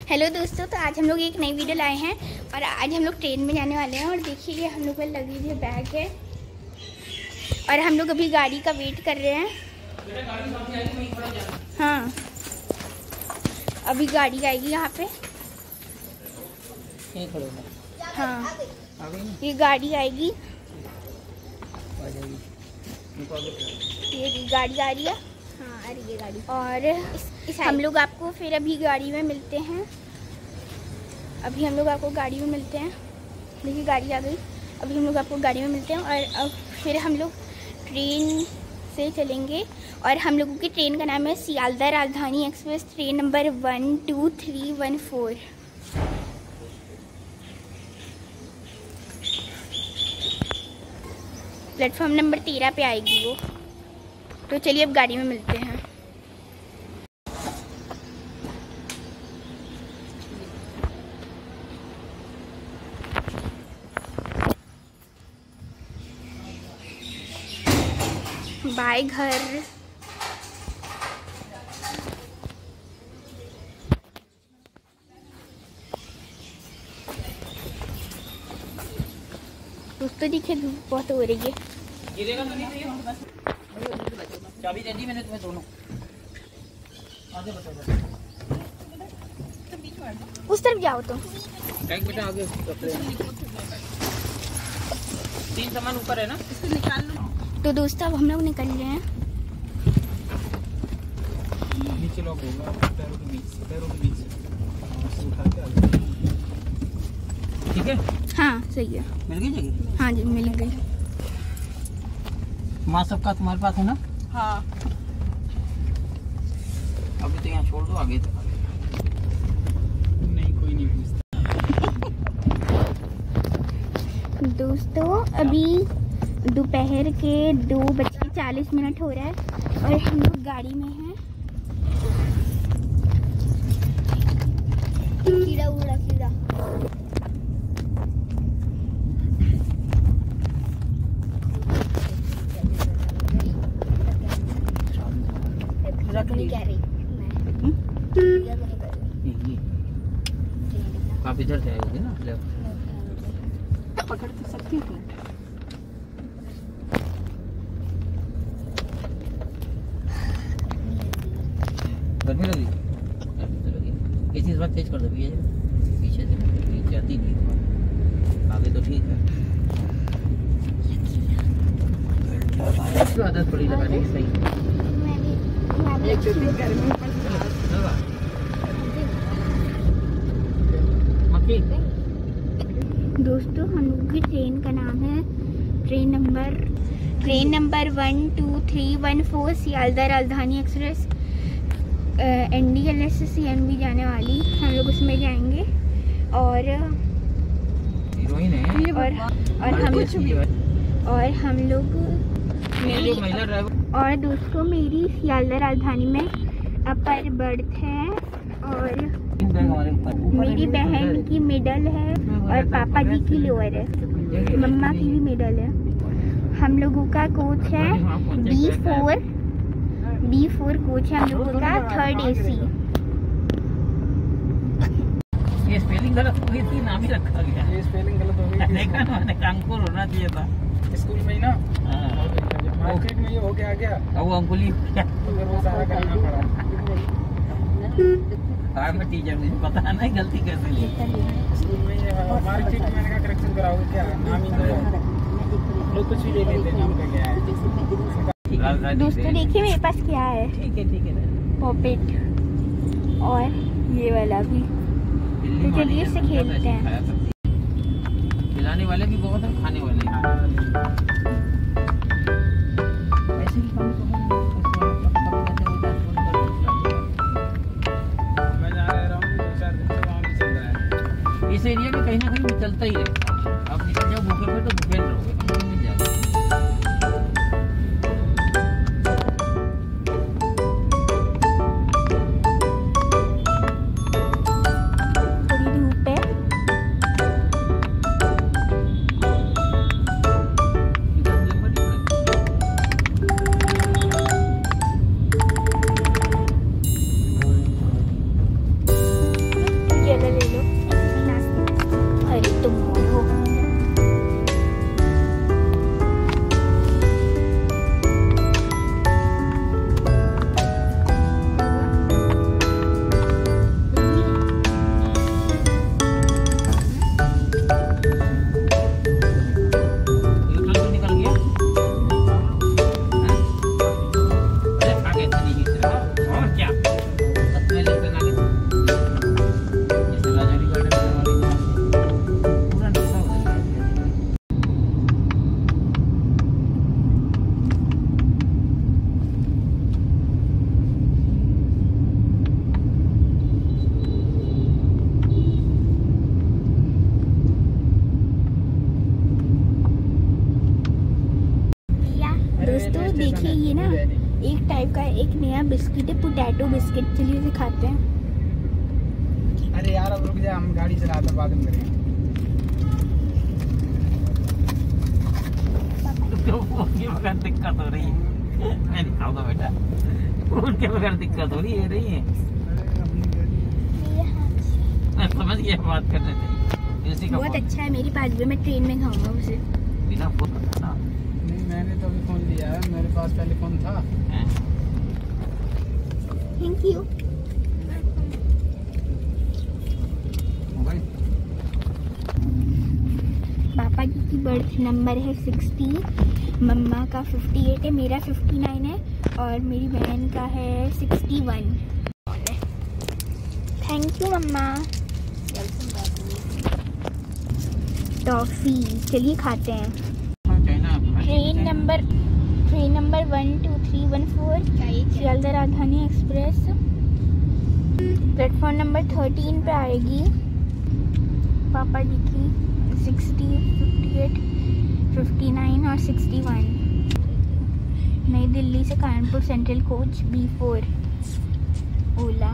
Hello दोस्तों, तो आज हम लोग एक नई वीडियो लाए हैं और आज हम लोग ट्रेन में जाने वाले हैं। और देखिए ये हम लोग का लगेज है, बैग है और हम लोग अभी गाड़ी का वेट कर रहे हैं। हाँ, अभी गाड़ी आएगी यहाँ पे। हाँ, ये गाड़ी आएगी, ये गाड़ी आ रही है। हाँ, आ रही है गाड़ी। और हम लोग आपको फिर अभी गाड़ी में मिलते हैं। अभी हम लोग आपको गाड़ी में मिलते हैं। देखिए गाड़ी आ गई। अभी हम लोग आपको गाड़ी में मिलते हैं और अब फिर हम लोग ट्रेन से चलेंगे। और हम लोगों की ट्रेन का नाम है Sealdah Rajdhani express, train number 12314। Platform number 13 पे आएगी वो। तो चलिए अब गाड़ी में मिलते हैं। बाय घर। दोस्तों दिखे धूप बहुत हो रही है। गिरेगा तो नहीं है। चाबी दे दी मैंने तुम्हें दोनों। आगे बताओ। उस तरफ जाओ तो। बैग बेटा आगे। तीन सामान ऊपर है ना, इसको निकाल लो। तो दोस्तों अब हम लोग निकल रहे हैं। नीचे लॉक होगा, पैरों के बीच से उठा के। ठीक है, हाँ सही है। मिल गई जगह? हाँ जी मिल गई। माँ सबका तुम्हारे पास है ना? हाँ। अभी तो यहाँ छोड़ दो, आगे तो नहीं, कोई नहीं पूछता। दोस्तों अभी दोपहर के 2:40 हो रहा है और हम लोग गाड़ी में हैं। कीड़ा उड़ा कीड़ा। आप इधर से आएगी ना, पकड़ तो सकती हूँ। गर्मी लगी? इसी बात तेज कर दो भैया, पीछे से जाती नहीं, आगे तो ठीक है। आदत पड़ी लगाने की, सही। दोस्तों हम लोग की ट्रेन का नाम है train number 12314 Sealdah Rajdhani express NDLS से CNB जाने वाली। हम लोग उसमें जाएंगे और हीरोइन है। और हम लोग और दोस्तों मेरी सियालदह राजधानी में अपर बर्थ है और मेरी बहन की मिडल है और पापा जी की लोअर है, मम्मा की भी मिडल है। हम लोगों का कोच है B4 कोच है हम लोगों का, 3rd AC। ये स्पेलिंग गलत हो गई थी, नाम ही रखा गया। ये स्पेलिंग गलत हो गई, देखा ना, मैंने कांकुर होना चाहिए था स्कूल में ही ना। मार्केट में ये हो गया अब वो अंकुली वो सारा करना पड़ा। मैं टीचर, मुझे पता नहीं गलती कैसे ली। स्कूल में मार्कशीट में मैंने कहा करेक्शन कराओगे क्या, नाम ही लोग कुछ भी ले लेते हैं, नाम का क्या है। दोस्तों देखिए मेरे पास क्या है। ठीक है पॉपेट और ये वाला भी। तो चलिए इससे खेलते हैं। खिलाने वाले भी बहुत है, खाने वाले ऐसे ही इस एरिया में कहीं ना कहीं चलता ही है। आप निकल जाओ भूखे पे तो भूखे रहोगे, मिल जाएगा। थोड़ी धूप है। देखिए ये ना एक टाइप का एक नया बिस्किट है, पोटैटो बिस्किट। चलिए इसे खाते हैं। अरे यार अब रुक जा, हम गाड़ी चलाते बाद में करेंगे। उनके बगैर दिक्कत हो रही है, मैं दिखाऊंगा बेटा। उनके बगैर दिक्कत हो रही है। मैं समझ गया बात करने थे। बहुत अच्छा है, मेरी पास भी, मैं ट्रेन में खाऊंगा उसे बिना फोन का। नहीं मैंने तो अभी फोन लिया है, मेरे पास पहले फोन था। Thank you. पापा जी की बर्थ नंबर है 60, मम्मा का 58 है, मेरा 59 है और मेरी बहन का है 61। Thank you mamma. टॉफी, चलिए खाते हैं। Train number 12314 Sealdah Rajdhani express platform number 13 पे आएगी। पापा जी की 60, 58, 59 और 61। नई दिल्ली से कानपुर सेंट्रल कोच B4 ओला।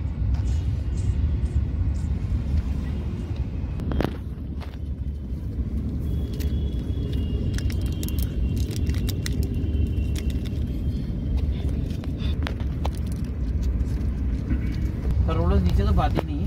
करोड़ों नीचे तो बात ही नहीं है।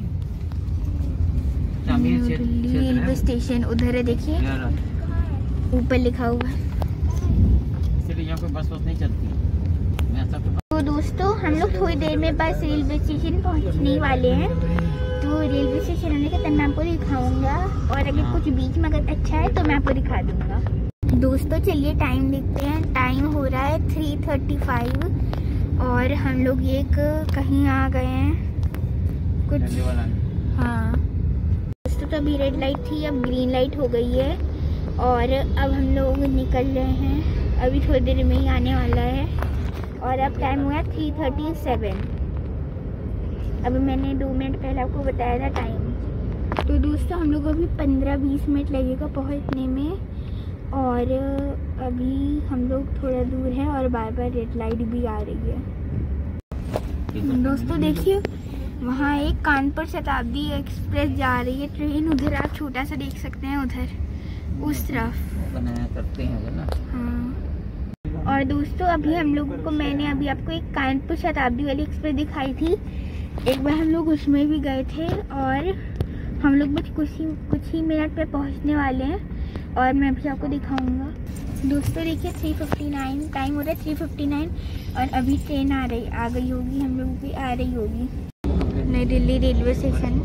रेलवे स्टेशन उधर है, देखिए ऊपर लिखा हुआ है। इसलिए यहाँ कोई बस नहीं चलती। ऐसा तो दोस्तों हम लोग थोड़ी देर में बस रेलवे स्टेशन पहुँचने वाले हैं। तो रेलवे स्टेशन आने के तब मैं आपको दिखाऊंगा और अगर कुछ बीच में अगर अच्छा है तो मैं आपको दिखा दूंगा। दोस्तों चलिए टाइम देखते हैं। टाइम हो रहा है 3:35 और हम लोग एक कहीं आ गए हैं कुछ। हाँ दोस्तों, तो अभी रेड लाइट थी, अब ग्रीन लाइट हो गई है और अब हम लोग निकल रहे हैं। अभी थोड़ी देर में ही आने वाला है और अब टाइम हुआ 3:37। अभी मैंने 2 मिनट पहले आपको बताया था टाइम। तो दोस्तों हम लोग अभी 15-20 मिनट लगेगा पहुंचने में और अभी हम लोग थोड़ा दूर है और बार बार रेड लाइट भी आ रही है। दोस्तों देखिए वहाँ एक कानपुर शताब्दी एक्सप्रेस जा रही है ट्रेन, उधर आप छोटा सा देख सकते हैं, उधर उस तरफ बनाया करते हैं ना। हाँ और दोस्तों अभी हम लोगों को, मैंने अभी आपको एक कानपुर शताब्दी वाली एक्सप्रेस दिखाई थी, एक बार हम लोग उसमें भी गए थे और हम लोग बस कुछ ही मिनट पे पहुंचने वाले हैं और मैं अभी आपको दिखाऊंगा। दोस्तों देखिए 3:59 टाइम हो रहा है, 3:59 और अभी ट्रेन आ गई होगी, हम लोगों की आ रही होगी नई दिल्ली रेलवे स्टेशन।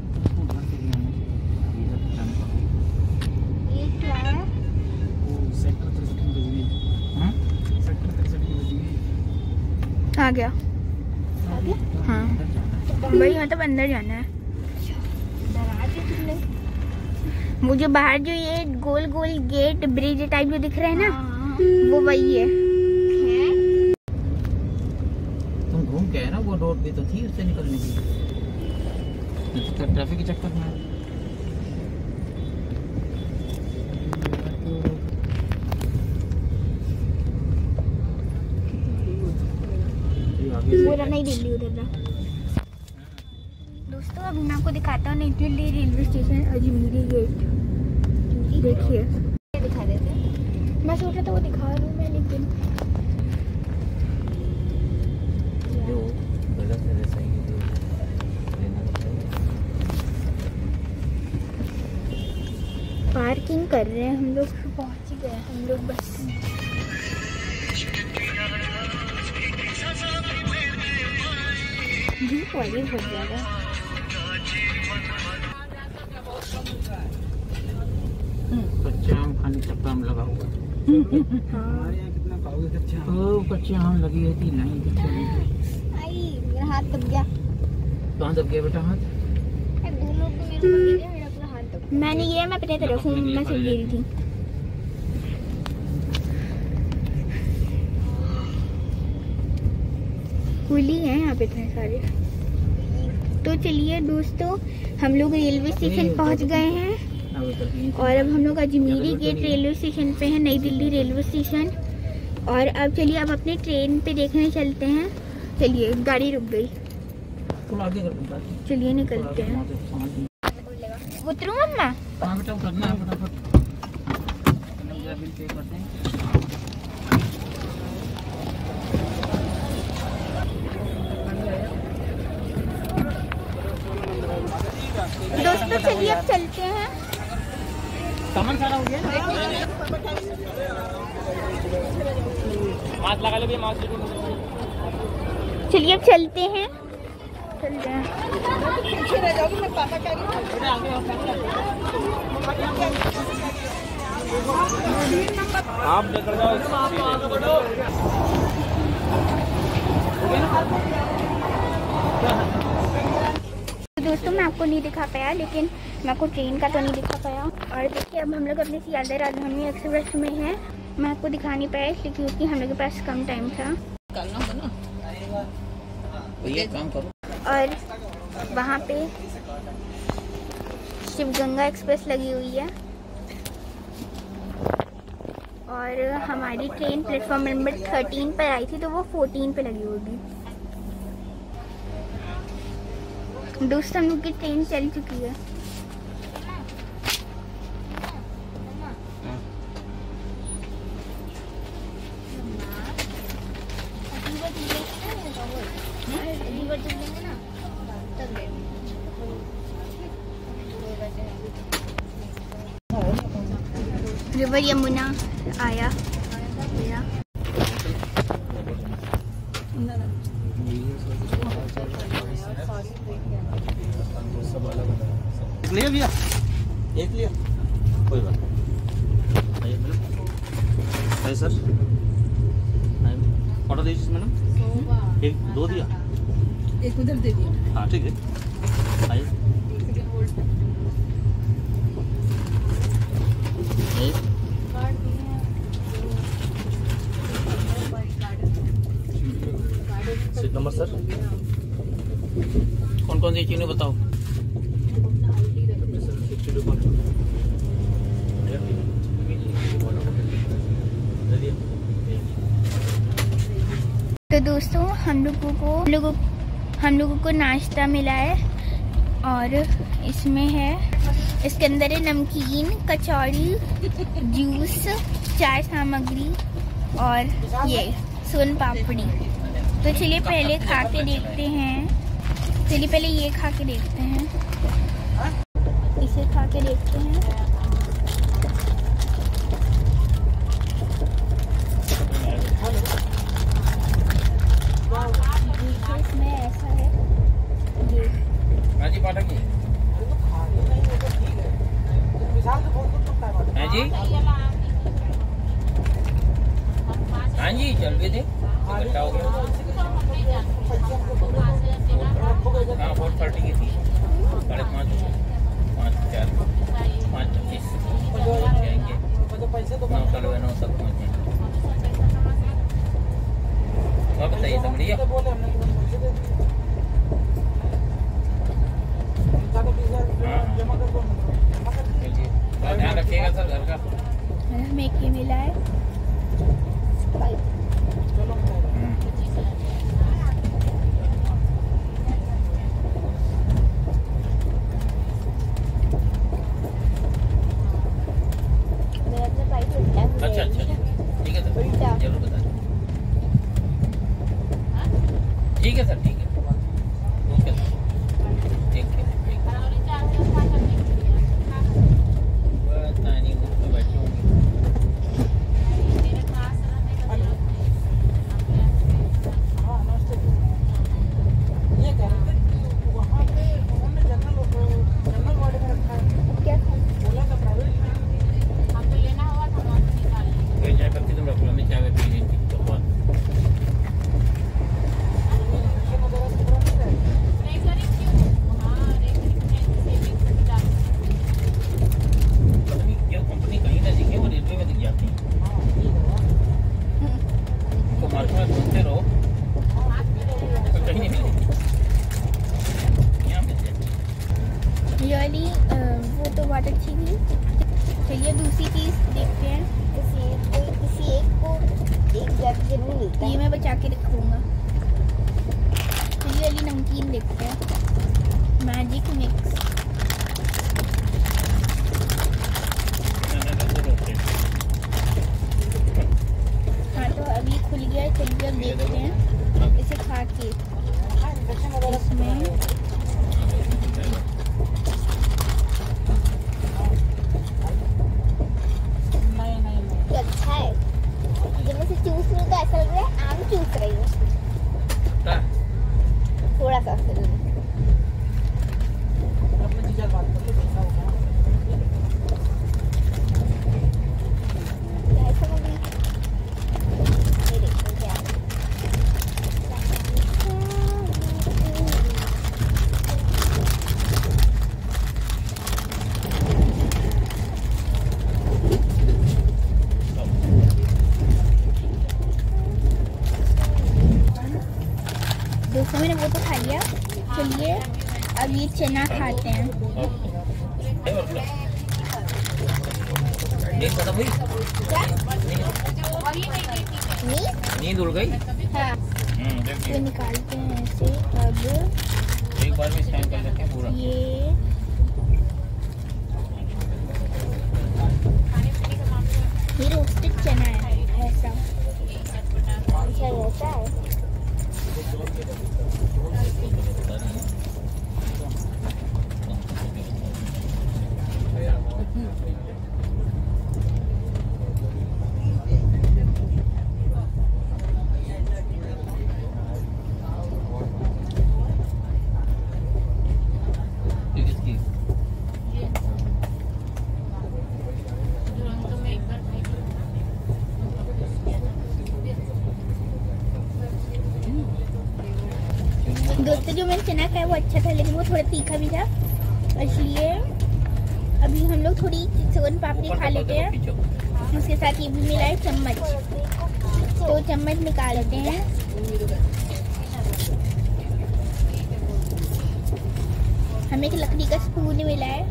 ये क्या है? आ गया हाँ भाई, मतलब अंदर जाना है। वो जो बाहर जो ये गोल गोल गेट ब्रिज टाइप जो दिख रहा है ना, वो वही है। तुम घूम के आए ना, वो रोड भी तो थी उससे निकलने की, ट्रैफिक के चक्कर में। पूरा नहीं दिल्ली उधर ना। दोस्तों अभी मैं आपको दिखाता हूँ नई Delhi railway station Ajmeri gate. देखिए दिखा देते हैं, मैं सोचा था वो दिखा दूँ मैं, लेकिन जो गलत है वैसा ही पार्किंग कर रहे हैं हम लोग, पहुँच ही गए हम लोग बस। धूप वाली बहुत ज़्यादा। कच्चा आम खाने का काम लगा हुआ। हमारे यहाँ कितना खाओगे कच्चा आम? तो कच्चा आम लगी रहती नहीं, कच्चा नहीं। आई मेरा हाथ दब गया। कहाँ दब गया बेटा हाथ? दो लोग तो मेरे को गिरे, मेरा पूरा हाथ दब गया। मैंने गिरा, मैं अपने तरफ हूँ, मैं सब गिरी थी। खुली है यहाँ पे इतने सारे। तो चलिए दोस्तों हम लोग रेलवे स्टेशन पहुँच गए हैं और अब हम लोग अजमेरी गेट रेलवे स्टेशन पे हैं, नई दिल्ली रेलवे स्टेशन। और अब चलिए अब अपने ट्रेन पे देखने चलते हैं। चलिए गाड़ी रुक गई, चलिए निकलते हैं। उतरूं मम्मा? हाँ बेटा करना है फटाफट। बिल पे करते हैं। दोस्तों चलिए अब चलते हैं। सामान सारा हो गया। मास्क लगा लो भैया, मास्क। चलिए अब चलते हैं। चलते हैं। पीछे रह जाओगी, मैं पापा कह रही हूँ। आप निकल जाओ। दोस्तों मैं आपको नहीं दिखा पाया, लेकिन मैं आपको ट्रेन का तो नहीं दिखा पाया। और देखिए अब हम लोग अपने सियालदह राजधानी एक्सप्रेस में हैं। मैं आपको दिखा नहीं पाया इसलिए क्योंकि हम लोग के पास कम टाइम था। ये काम करो। और वहाँ पे शिवगंगा एक्सप्रेस लगी हुई है और हमारी ट्रेन प्लेटफॉर्म नंबर 13 पर आई थी, तो वो 14 पे लगी होगी। दोस्तों हम लोग की ट्रेन चल चुकी है। रिवर यमुना आया मेरा। लिया भैया, एक लिया, कोई बात नहीं। आइए मैडम। है सर, ऑर्डर दीजिए मैडम। एक दो दिया, एक उधर दे दिया। हाँ ठीक है। आइए सीट नंबर सर। कौन कौन सी चीज़ें बताओ। तो दोस्तों हम लोगों को नाश्ता मिला है और इसमें है, इसके अंदर है नमकीन, कचौड़ी, जूस, चाय सामग्री और ये सोन पापड़ी। तो चलिए पहले खा के देखते हैं। चलिए पहले ये खा के देखते हैं, इसे खा के देखते हैं। इसमें ऐसा है ये। हाँ जी पाठक जी। हाँ जी, हाँ जी चल भी थे, इकट्ठा हो गया। हाँ 4:30 की थी, 5:30, 5:04, 5:25 जाएंगे, 9:09 तक पहुँचे। और बताइए सब बढ़िया। हाँ ध्यान रखिएगा सर घर का। हमें एक ही मिला है। अच्छा अच्छा ठीक है सर, जरूर बता। ठीक है सर, ठीक है, ओके सर, ठीक है। पता नहीं मुझ पे बैठे होंगे। वो तो बहुत अच्छी थी। चलिए दूसरी चीज़ देखते हैं। किसी एक को एक जग जरूर मिलता है। ये मैं बचा के रखूंगा। ये वाली नमकीन देखते हैं, मैजिक मिक्स। हाँ तो अभी खुल गया, चलिए अब देखते हैं इसे खा के। इसमें अच्छा है, जब मैं चूस लूँ तो ऐसा लग रहा है आम चूस रही हूँ। थोड़ा सा दोस्तों मैंने वो तो खा लिया। चलिए अब ये चना खाते हैं। नींद उड़ गई। हाँ ये निकालते हैं ऐसे। अब एक बार में स्कैन कर लेते हैं पूरा। ये रोस्टेड चना है ऐसा। अच्छा ऐसा है। दोस्तों जो मैंने चना खाया वो अच्छा था, लेकिन वो थोड़ा तीखा भी था, इसलिए अभी हम लोग थोड़ी सोन पापड़ी खा लेते हैं। उसके साथ ये भी मिला है चम्मच, तो चम्मच निकाल लेते हैं। हमें एक लकड़ी का स्पून मिला है।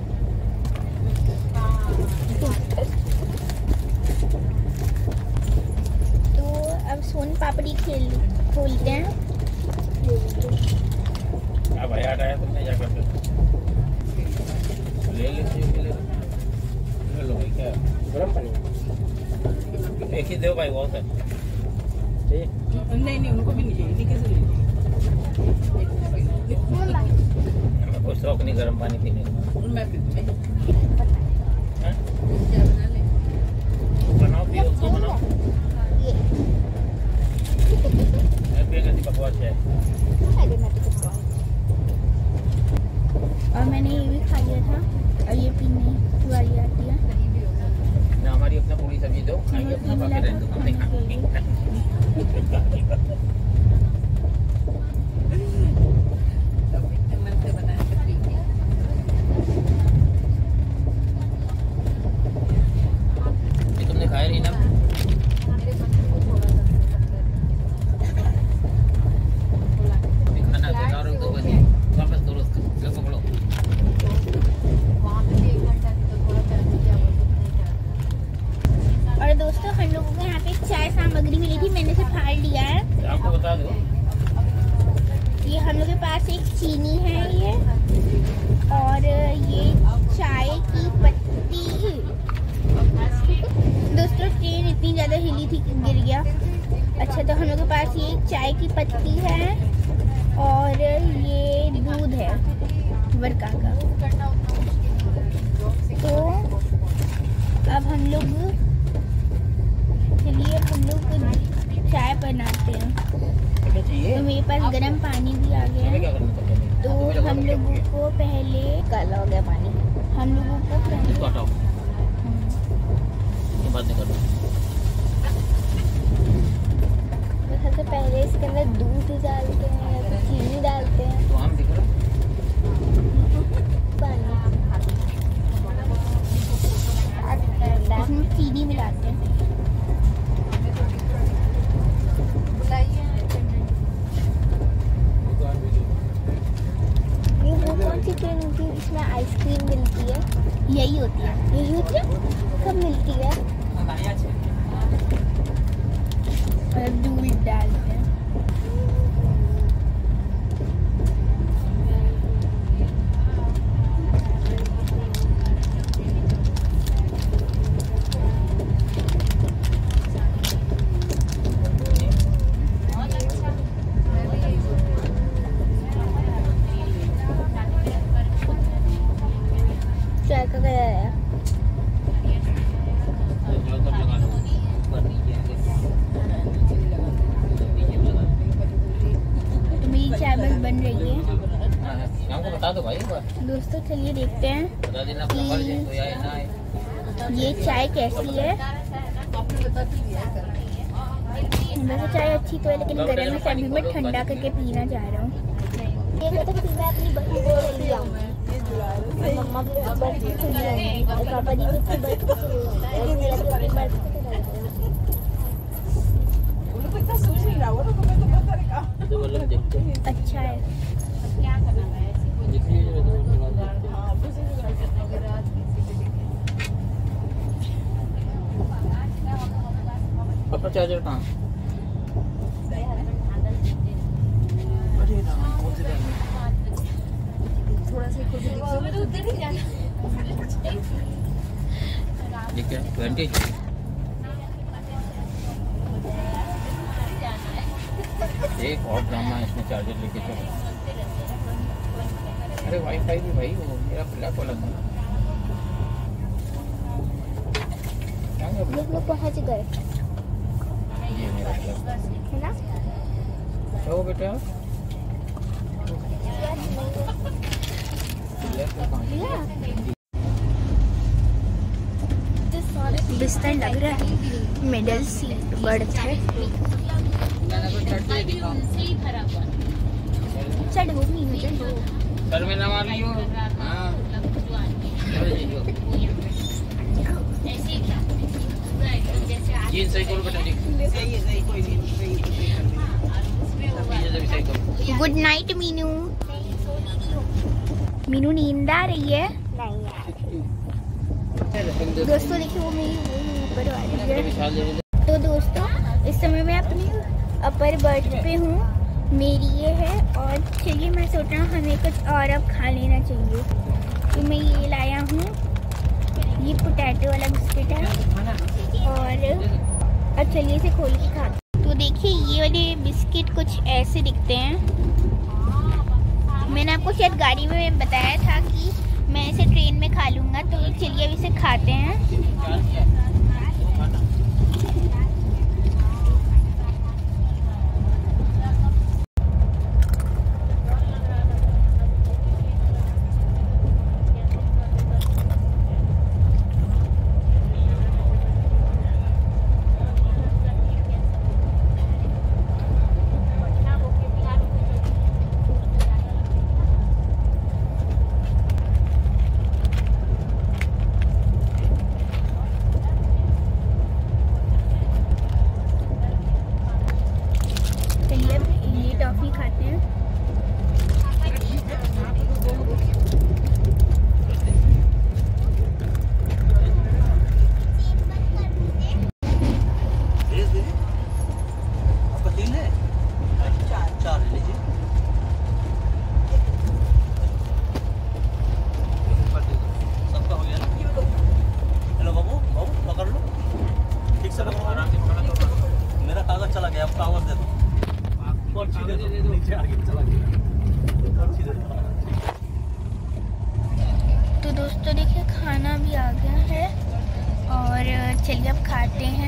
तो अब सोन पापड़ी खोलते हैं। अब याद आया तुमने क्या करते ले लो भाई। क्या गरम पानी एक ही दो भाई, बहुत है। नहीं उनको भी नहीं चाहिए। कैसे कोई शौक नहीं गरम पानी पीने का। मैं बनाओ पियो तो बनाओ। बकवास है। और मैंने ये भी खा लिया था, और ये पीने की वाली आती है ना। हमारी अपना पूरी सब्जी दो, खाएंगे अपना, बाकी रहने दो, हम नहीं खाएंगे। ये तुमने खाया नहीं ना? वापस दो पकड़ो। और दोस्तों हम लोगों को यहाँ पे चाय सामग्री मिली थी, मैंने इसे फाड़ लिया है। आपको बता दो, ये हम लोग के पास एक चीनी है ये, और ये चाय की पत्ती। दोस्तों ट्रेन इतनी ज़्यादा हिली थी कि गिर गया। अच्छा तो हम लोग के पास ये चाय की पत्ती है, और ये दूध है वर्का का। तो अब हम लोग चाय बनाते हैं। तो मेरे पास गर्म पानी भी आ गया है। तो हम लोगों को पहले काला हो गया पानी। हम लोगों को पहले सबसे पहले इसके अंदर दूध डालते हैं या तो चीनी डालते हैं। तो हम दिख रहा इसमें चीनी मिलाते हैं। ये वो कौन सी ट्रेन होती है इसमें आइसक्रीम मिलती है? यही होती है। कब मिलती है? और दूध डालते हैं। चाय का गया है। चाय बस बन रही है। बता दो भाई। दोस्तों चलिए देखते हैं कि ये चाय कैसी है। वैसे चाय अच्छी तो है, लेकिन गर्म है, अभी मैं ठंडा करके पीना चाह रहा हूँ। तो फिर मैं अपनी बहू को ले आऊंगी, मम्मा भी पापा जी भी अच्छा है। पापा चार्जर कहाँ? थोड़ा सा ठीक है 20। एक और ड्रामा इसमें चार्जर लेके चलो। अरे वाईफाई भी भाई वो मेरा ब्लैक वाला था। लोग पहुँच गए ये मेरा है ना। तो बेटा बिस्तर लग रहा है, मिडल सीट बर्थ है। चढ़ो मीनू चढ़ो। सर में ना मार लियो। हाँ जीन सही करो बेटा। सही है, सही कोई नहीं, सही गुड नाइट मीनू। मीनू नींद आ रही है? नहीं यार। दोस्तों देखिए वो मेरी ऊपर वाली है। तो दोस्तों इस समय मैं अपनी अपर बर्थ पे हूँ, मेरी ये है। और चलिए मैं सोच रहा हूँ हमें कुछ और अब खा लेना चाहिए, तो मैं ये लाया हूँ, ये पोटैटो वाला बिस्किट है। और अब चलिए इसे खोल के खाते। तो देखिए ये वाले बिस्किट कुछ ऐसे दिखते हैं। मैंने आपको शायद गाड़ी में बताया था कि मैं इसे ट्रेन में खा लूँगा, तो चलिए अब इसे खाते हैं। टॉफी खाते हैं। आपका 3 है? 4 ले लीजिए। सबका हो गया ना? हेलो बाबू पकड़ लो, ठीक से पकड़ो, आराम से पकड़ो। मेरा कागज चला गया, अब कागज दे दो। तो दोस्तों देखिए खाना भी आ गया है और चलिए अब खाते हैं।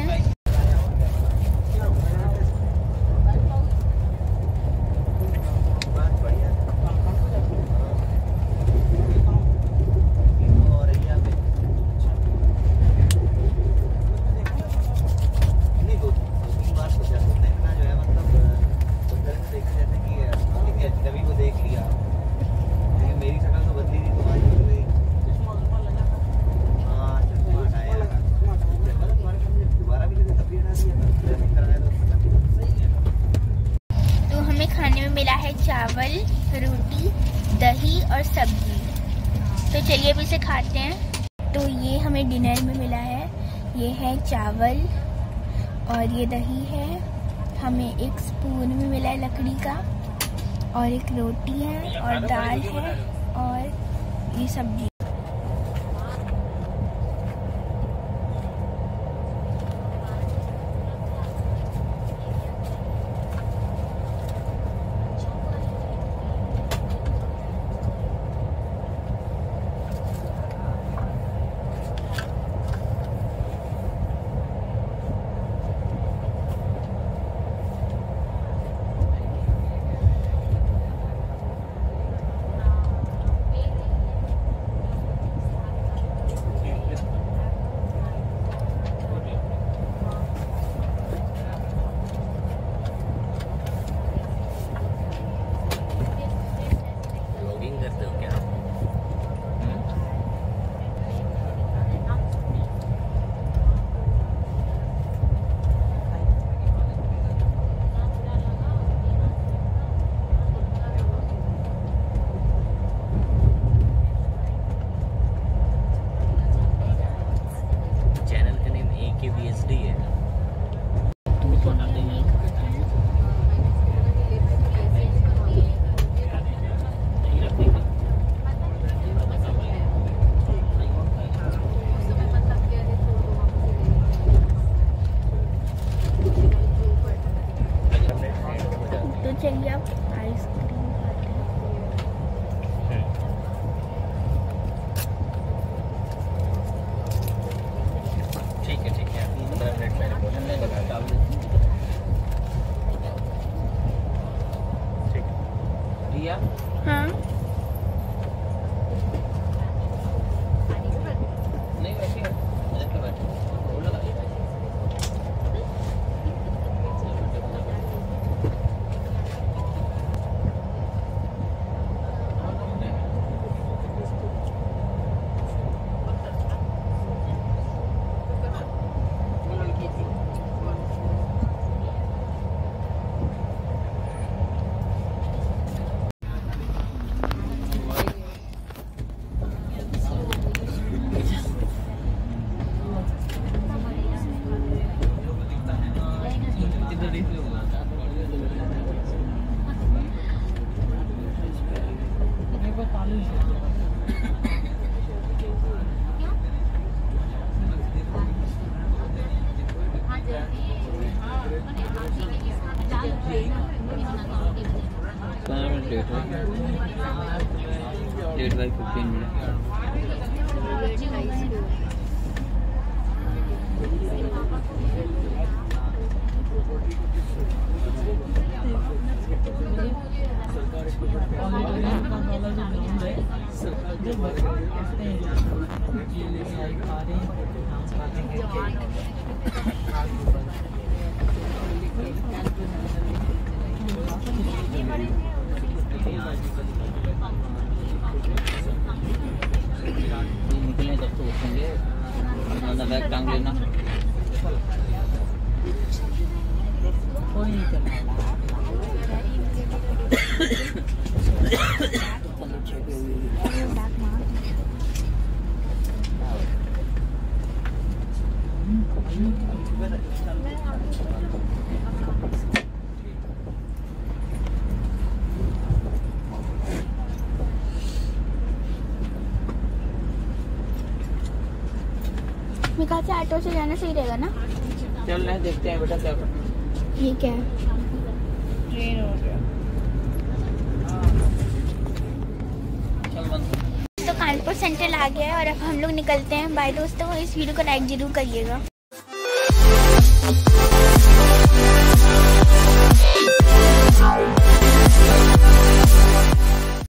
मिला है चावल, रोटी, दही और सब्जी। तो चलिए अब इसे खाते हैं। तो ये हमें डिनर में मिला है, ये है चावल और ये दही है हमें एक स्पून भी मिला है लकड़ी का, और एक रोटी है और दाल है और ये सब्जी। चलिए आप आइसक्रीम खाते हैं। ठीक है 15 मिनट पहले बताता हूँ। ठीक है रिया। हाँ नहीं वैसे डेट बाय 15 मिनट। निकलने तब तो उठेंगे, अपना बैग टांग लेना। कोई नहीं चलना। मैं कहा से ऑटो से जाना सही रहेगा ना? चल रहे देखते हैं बेटा क्या करना है। ये क्या है? ट्रेन हो गया। चल बंद। तो कानपुर सेंट्रल आ गया है और अब हम लोग निकलते हैं। बाय दोस्तों, इस वीडियो को लाइक जरूर करिएगा।